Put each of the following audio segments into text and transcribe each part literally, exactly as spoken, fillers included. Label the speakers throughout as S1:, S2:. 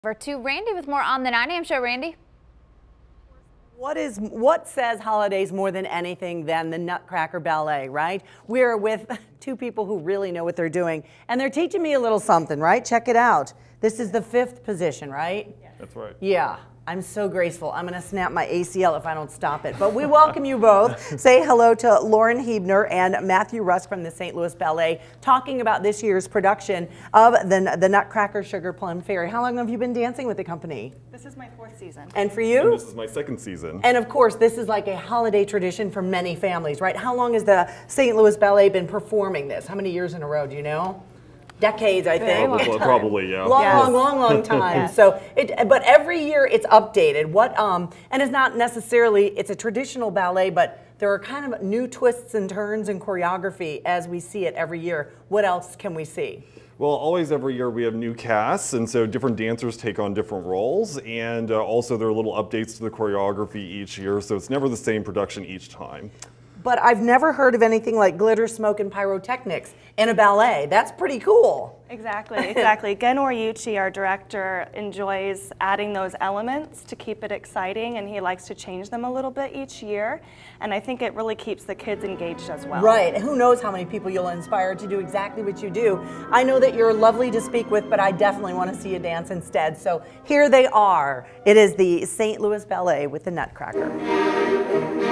S1: Over to Randy with more on the nine A M show. Randy.
S2: What is what says holidays more than anything than the Nutcracker Ballet, right? We're with two people who really know what they're doing, and they're teaching me a little something, right? Check it out. This is the fifth position, right?
S3: Yes. That's right.
S2: Yeah. I'm so graceful. I'm going to snap my A C L if I don't stop it. But we welcome you both. Say hello to Lauren Huebner and Matthew Rusk from the Saint Louis Ballet, talking about this year's production of the, the Nutcracker Sugar Plum Fairy. How long have you been dancing with the company?
S4: This is my fourth season.
S2: And for you?
S3: And this is my second season.
S2: And of course, this is like a holiday tradition for many families, right? How long has the Saint Louis Ballet been performing this? How many years in a row, do you know? Decades, I think.
S3: Probably, probably, yeah.
S2: Long,
S4: Yes.
S2: long, long, long time.
S4: Yes.
S2: So, it, but every year it's updated. What, um, and it's not necessarily, it's a traditional ballet, but there are kind of new twists and turns in choreography as we see it every year. What else can we see?
S3: Well, always every year we have new casts, and so different dancers take on different roles, and uh, also there are little updates to the choreography each year, so it's never the same production each time.
S2: But I've never heard of anything like glitter, smoke, and pyrotechnics in a ballet. That's pretty cool.
S4: Exactly, exactly. Gen Oriuchi, our director, enjoys adding those elements to keep it exciting, and he likes to change them a little bit each year. And I think it really keeps the kids engaged as well.
S2: Right. Who knows how many people you'll inspire to do exactly what you do. I know that you're lovely to speak with, but I definitely want to see you dance instead. So here they are. It is the Saint Louis Ballet with the Nutcracker.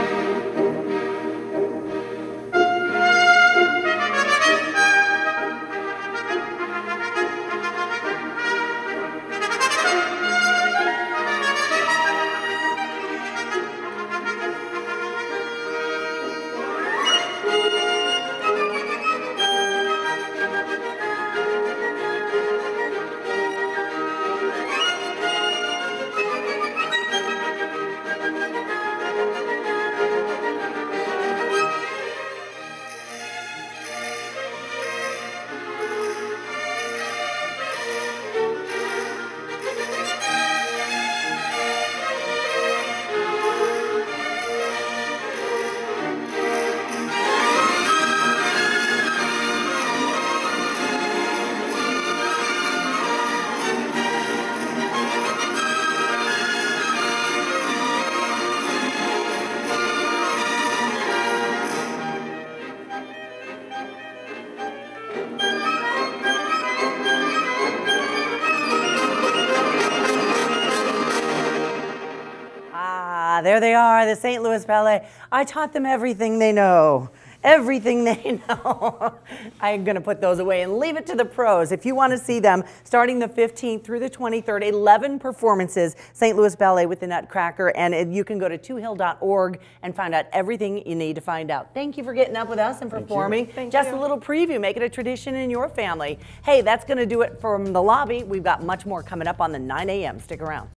S2: Ah, there they are, the Saint Louis Ballet. I taught them everything they know. Everything they know. I'm going to put those away and leave it to the pros. If you want to see them, starting the fifteenth through the twenty-third, eleven performances, Saint Louis Ballet with the Nutcracker, and you can go to two hill dot org and find out everything you need to find out. Thank you for getting up with us and performing.
S4: Thank
S2: Just
S4: you.
S2: a little preview, make it a tradition in your family. Hey, that's going to do it from the lobby. We've got much more coming up on the nine A M Stick around.